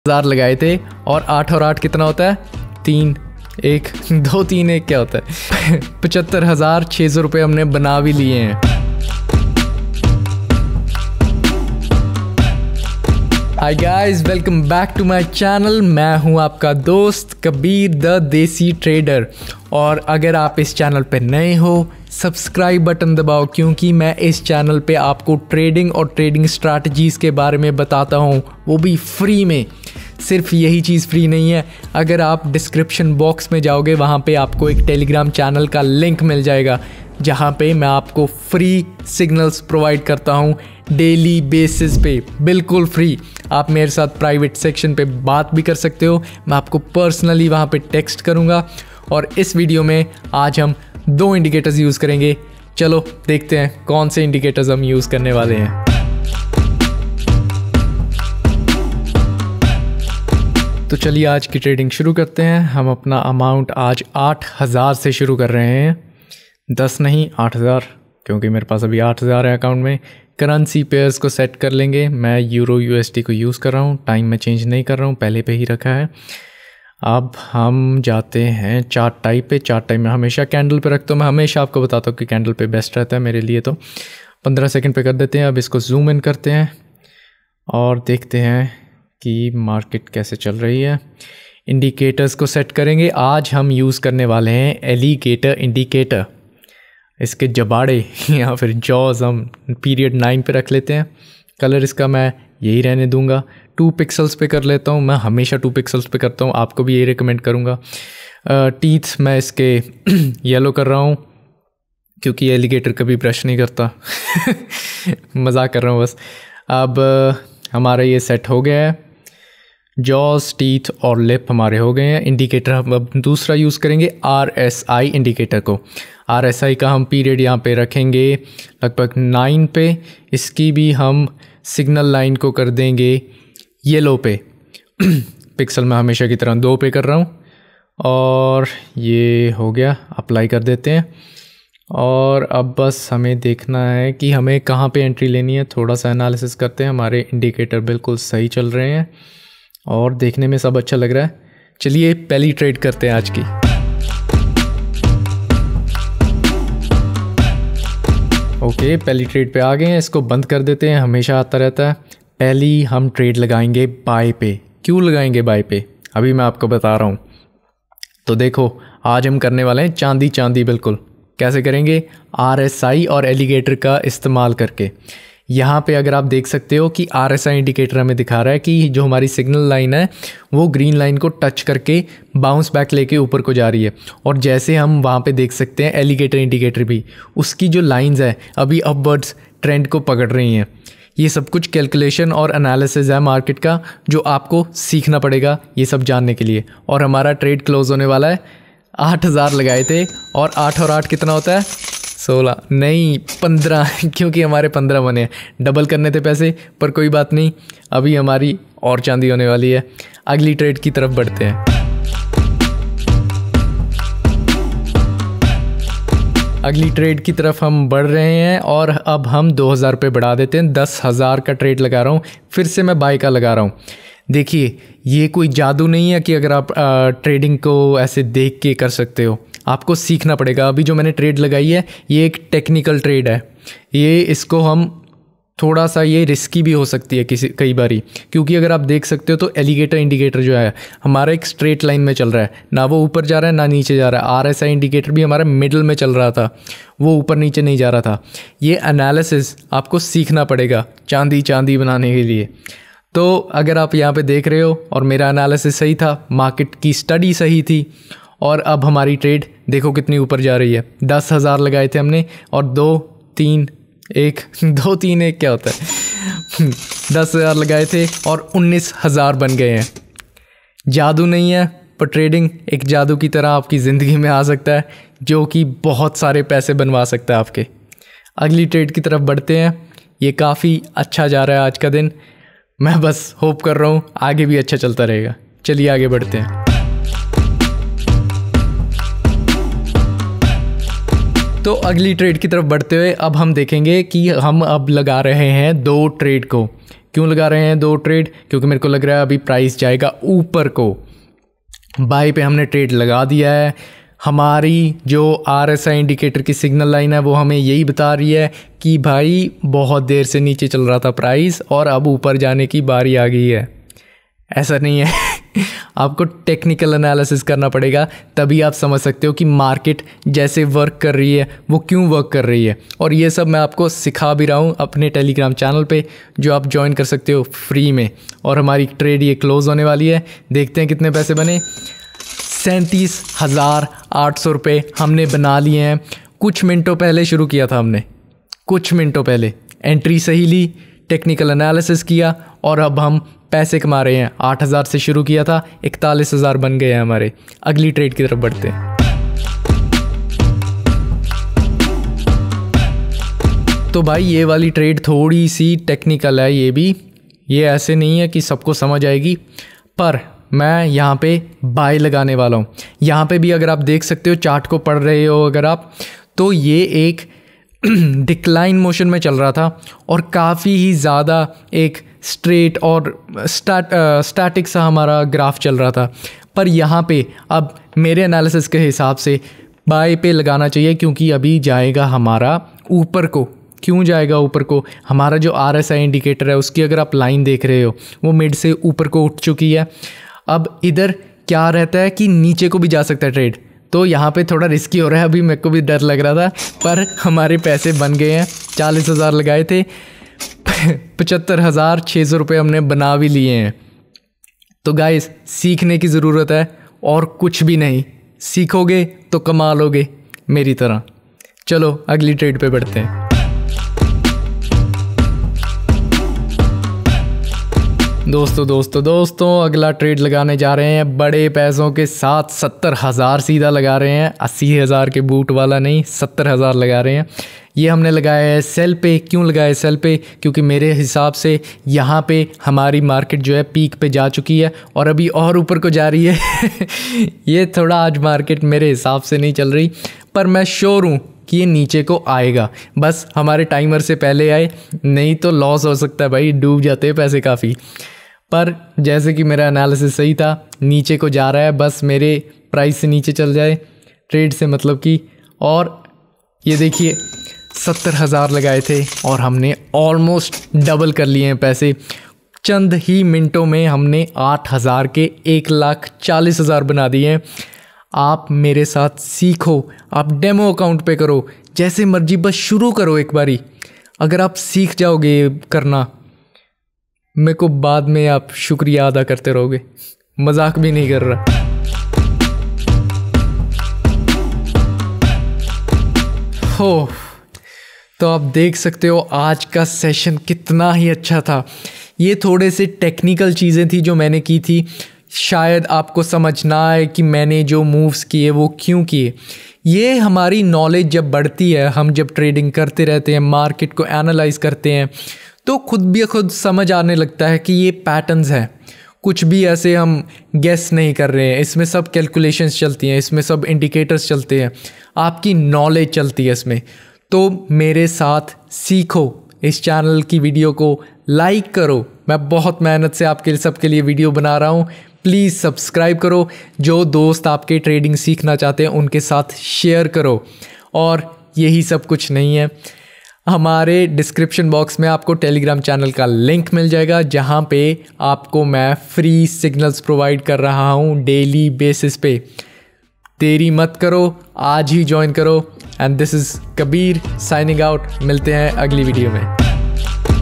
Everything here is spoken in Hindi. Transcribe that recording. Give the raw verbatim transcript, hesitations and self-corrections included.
हजार लगाए थे और आठ और आठ कितना होता है? तीन। एक दो तीन एक क्या होता है? पचहत्तर हजार छः सौ रुपये हमने बना भी लिए हैं। Hi guys, welcome back to my channel. मैं हूं आपका दोस्त कबीर द देसी ट्रेडर। और अगर आप इस चैनल पे नए हो, सब्सक्राइब बटन दबाओ, क्योंकि मैं इस चैनल पे आपको ट्रेडिंग और ट्रेडिंग स्ट्रैटेजीज़ के बारे में बताता हूं, वो भी फ्री में। सिर्फ यही चीज़ फ्री नहीं है, अगर आप डिस्क्रिप्शन बॉक्स में जाओगे वहाँ पे आपको एक टेलीग्राम चैनल का लिंक मिल जाएगा, जहाँ पे मैं आपको फ्री सिग्नल्स प्रोवाइड करता हूँ डेली बेसिस पे, बिल्कुल फ्री। आप मेरे साथ प्राइवेट सेक्शन पे बात भी कर सकते हो, मैं आपको पर्सनली वहाँ पे टेक्स्ट करूँगा। और इस वीडियो में आज हम दो इंडिकेटर्स यूज़ करेंगे। चलो देखते हैं कौन से इंडिकेटर्स हम यूज़ करने वाले हैं। तो चलिए आज की ट्रेडिंग शुरू करते हैं। हम अपना अमाउंट आज आठ हज़ार से शुरू कर रहे हैं, दस नहीं आठ हज़ार, क्योंकि मेरे पास अभी आठ हज़ार है अकाउंट में। करेंसी पेयर्स को सेट कर लेंगे। मैं यूरो यूएसडी को यूज़ कर रहा हूँ, टाइम में चेंज नहीं कर रहा हूँ, पहले पे ही रखा है। अब हम जाते हैं चार्ट टाइप पे। चार्ट टाइप में हमेशा कैंडल पे रखता हूँ, मैं हमेशा आपको बताता हूँ कि कैंडल पे बेस्ट रहता है मेरे लिए। तो पंद्रह सेकंड पे कर देते हैं। अब इसको जूम इन करते हैं और देखते हैं कि मार्केट कैसे चल रही है। इंडिकेटर्स को सेट करेंगे। आज हम यूज़ करने वाले हैं एलिगेटर इंडिकेटर, इसके जबाड़े या फिर जॉज हम पीरियड नाइन पे रख लेते हैं। कलर इसका मैं यही रहने दूंगा। टू पिक्सल्स पे कर लेता हूँ, मैं हमेशा टू पिक्सल्स पे करता हूँ, आपको भी यही रिकमेंड करूँगा। टीथ मैं इसके येलो कर रहा हूँ, क्योंकि एलिगेटर कभी ब्रश नहीं करता। मजाक कर रहा हूँ बस। अब हमारा ये सेट हो गया है। जॉज, टीथ और लिप हमारे हो गए हैं। इंडिकेटर हम अब दूसरा यूज़ करेंगे, आर एस आई इंडिकेटर को। आर एस आई का हम पीरियड यहाँ पे रखेंगे लगभग नाइन पे। इसकी भी हम सिग्नल लाइन को कर देंगे येलो पे। पिक्सल मैं हमेशा की तरह दो पे कर रहा हूँ और ये हो गया, अप्लाई कर देते हैं। और अब बस हमें देखना है कि हमें कहाँ पे एंट्री लेनी है। थोड़ा सा एनालिसिस करते हैं। हमारे इंडिकेटर बिल्कुल सही चल रहे हैं और देखने में सब अच्छा लग रहा है। चलिए पहली ट्रेड करते हैं आज की। ओके, पहली ट्रेड पे आ गए हैं। इसको बंद कर देते हैं, हमेशा आता रहता है। पहली हम ट्रेड लगाएंगे बाय पे। क्यों लगाएंगे बाय पे, अभी मैं आपको बता रहा हूँ। तो देखो, आज हम करने वाले हैं चांदी चांदी। बिल्कुल कैसे करेंगे? आर एस आई और एलिगेटर का इस्तेमाल करके। यहाँ पे अगर आप देख सकते हो कि आर एस आई इंडिकेटर हमें दिखा रहा है कि जो हमारी सिग्नल लाइन है वो ग्रीन लाइन को टच करके बाउंस बैक लेके ऊपर को जा रही है। और जैसे हम वहाँ पे देख सकते हैं एलिगेटर इंडिकेटर भी, उसकी जो लाइंस है अभी अपवर्ड्स ट्रेंड को पकड़ रही हैं। ये सब कुछ कैलकुलेशन और एनालिसिस है मार्केट का, जो आपको सीखना पड़ेगा ये सब जानने के लिए। और हमारा ट्रेड क्लोज होने वाला है। आठ हज़ार लगाए थे और आठ और आठ कितना होता है? सोलह नहीं पंद्रह, क्योंकि हमारे पंद्रह बने हैं। डबल करने थे पैसे, पर कोई बात नहीं, अभी हमारी और चांदी होने वाली है। अगली ट्रेड की तरफ बढ़ते हैं। अगली ट्रेड की तरफ हम बढ़ रहे हैं और अब हम दो हज़ार रुपये बढ़ा देते हैं। दस हज़ार का ट्रेड लगा रहा हूँ, फिर से मैं बाय का लगा रहा हूँ। देखिए, ये कोई जादू नहीं है कि अगर आप आ, ट्रेडिंग को ऐसे देख के कर सकते हो, आपको सीखना पड़ेगा। अभी जो मैंने ट्रेड लगाई है ये एक टेक्निकल ट्रेड है। ये इसको हम थोड़ा सा, ये रिस्की भी हो सकती है किसी कई बारी, क्योंकि अगर आप देख सकते हो तो एलिगेटर इंडिकेटर जो है हमारा एक स्ट्रेट लाइन में चल रहा है, ना वो ऊपर जा रहा है ना नीचे जा रहा है। आर एस आई इंडिकेटर भी हमारा मिडल में चल रहा था, वो ऊपर नीचे नहीं जा रहा था। ये एनालिसिस आपको सीखना पड़ेगा चांदी चांदी बनाने के लिए। तो अगर आप यहाँ पे देख रहे हो और मेरा एनालिसिस सही था, मार्केट की स्टडी सही थी, और अब हमारी ट्रेड देखो कितनी ऊपर जा रही है। दस हज़ार लगाए थे हमने और दो तीन एक दो तीन एक क्या होता है? दस हज़ार लगाए थे और उन्नीस हज़ार बन गए हैं। जादू नहीं है, पर ट्रेडिंग एक जादू की तरह आपकी ज़िंदगी में आ सकता है, जो कि बहुत सारे पैसे बनवा सकता है आपके। अगली ट्रेड की तरफ बढ़ते हैं। ये काफ़ी अच्छा जा रहा है आज का दिन। मैं बस होप कर रहा हूँ आगे भी अच्छा चलता रहेगा। चलिए आगे बढ़ते हैं। तो अगली ट्रेड की तरफ बढ़ते हुए अब हम देखेंगे कि हम अब लगा रहे हैं दो ट्रेड को। क्यों लगा रहे हैं दो ट्रेड? क्योंकि मेरे को लग रहा है अभी प्राइस जाएगा ऊपर को। बाई पे हमने ट्रेड लगा दिया है। हमारी जो आर एस आई इंडिकेटर की सिग्नल लाइन है वो हमें यही बता रही है कि भाई बहुत देर से नीचे चल रहा था प्राइस और अब ऊपर जाने की बारी आ गई है। ऐसा नहीं है आपको टेक्निकल एनालिसिस करना पड़ेगा, तभी आप समझ सकते हो कि मार्केट जैसे वर्क कर रही है वो क्यों वर्क कर रही है। और ये सब मैं आपको सिखा भी रहा हूँ अपने टेलीग्राम चैनल पे, जो आप ज्वाइन कर सकते हो फ्री में। और हमारी ट्रेड ये क्लोज़ होने वाली है। देखते हैं कितने पैसे बने। सैंतीस हज़ार आठ सौ रुपये हमने बना लिए हैं। कुछ मिनटों पहले शुरू किया था हमने, कुछ मिनटों पहले एंट्री सही ली, टेक्निकल एनालिसिस किया और अब हम पैसे कमा रहे हैं। आठ हज़ार से शुरू किया था, इकतालीस हज़ार बन गए हैं हमारे। अगली ट्रेड की तरफ बढ़ते हैं। तो भाई ये वाली ट्रेड थोड़ी सी टेक्निकल है, ये भी ये ऐसे नहीं है कि सबको समझ आएगी, पर मैं यहाँ पे बाय लगाने वाला हूँ। यहाँ पे भी अगर आप देख सकते हो, चार्ट को पढ़ रहे हो अगर आप, तो ये एक डिक्लाइन मोशन में चल रहा था और काफ़ी ही ज़्यादा एक स्ट्रेट और स्टैट स्टैटिक सा हमारा ग्राफ चल रहा था। पर यहाँ पे अब मेरे एनालिसिस के हिसाब से बाय पे लगाना चाहिए, क्योंकि अभी जाएगा हमारा ऊपर को। क्यों जाएगा ऊपर को? हमारा जो आर एस आई इंडिकेटर है उसकी अगर आप लाइन देख रहे हो वो मिड से ऊपर को उठ चुकी है। अब इधर क्या रहता है कि नीचे को भी जा सकता है ट्रेड, तो यहाँ पे थोड़ा रिस्की हो रहा है। अभी मेरे को भी डर लग रहा था, पर हमारे पैसे बन गए हैं। चालीस हज़ार लगाए थे, पचहत्तर हज़ार छः सौ रुपये हमने बना भी लिए हैं। तो गाइस सीखने की ज़रूरत है और कुछ भी नहीं, सीखोगे तो कमा लोगे मेरी तरह। चलो अगली ट्रेड पे बढ़ते हैं। दोस्तों दोस्तों दोस्तों अगला ट्रेड लगाने जा रहे हैं बड़े पैसों के साथ। सत्तर हज़ार सीधा लगा रहे हैं, अस्सी हज़ार के बूट वाला नहीं, सत्तर हज़ार लगा रहे हैं। ये हमने लगाया है सेल पे। क्यों लगाया सेल पे? क्योंकि मेरे हिसाब से यहाँ पे हमारी मार्केट जो है पीक पे जा चुकी है और अभी और ऊपर को जा रही है ये थोड़ा आज मार्केट मेरे हिसाब से नहीं चल रही, पर मैं श्योर हूँ कि ये नीचे को आएगा। बस हमारे टाइमर से पहले आए, नहीं तो लॉस हो सकता है भाई, डूब जाते हैं पैसे काफ़ी। पर जैसे कि मेरा एनालिसिस सही था, नीचे को जा रहा है, बस मेरे प्राइस से नीचे चल जाए, ट्रेड से मतलब कि। और ये देखिए सत्तर हज़ार लगाए थे और हमने ऑलमोस्ट डबल कर लिए हैं पैसे। चंद ही मिनटों में हमने आठ हज़ार के एक लाख चालीस हज़ार बना दिए हैं। आप मेरे साथ सीखो, आप डेमो अकाउंट पे करो, जैसे मर्जी, बस शुरू करो एक बारी। अगर आप सीख जाओगे करना, मेरे को बाद में आप शुक्रिया अदा करते रहोगे। मजाक भी नहीं कर रहा। हो तो आप देख सकते हो आज का सेशन कितना ही अच्छा था। ये थोड़े से टेक्निकल चीज़ें थी जो मैंने की थी, शायद आपको समझ ना आए कि मैंने जो मूव्स किए वो क्यों किए। ये हमारी नॉलेज जब बढ़ती है, हम जब ट्रेडिंग करते रहते हैं, मार्केट को एनालाइज करते हैं, तो खुद भी खुद समझ आने लगता है कि ये पैटर्न्स हैं। कुछ भी ऐसे हम गेस नहीं कर रहे हैं, इसमें सब कैलकुलेशंस चलती हैं, इसमें सब इंडिकेटर्स चलते हैं, आपकी नॉलेज चलती है इसमें। तो मेरे साथ सीखो, इस चैनल की वीडियो को लाइक करो। मैं बहुत मेहनत से आपके सबके लिए वीडियो बना रहा हूँ। प्लीज़ सब्सक्राइब करो। जो दोस्त आपके ट्रेडिंग सीखना चाहते हैं उनके साथ शेयर करो। और यही सब कुछ नहीं है, हमारे डिस्क्रिप्शन बॉक्स में आपको टेलीग्राम चैनल का लिंक मिल जाएगा, जहाँ पे आपको मैं फ्री सिग्नल्स प्रोवाइड कर रहा हूँ डेली बेसिस पे। देरी मत करो, आज ही ज्वाइन करो। And this is Kabir signing out. मिलते हैं अगली वीडियो में।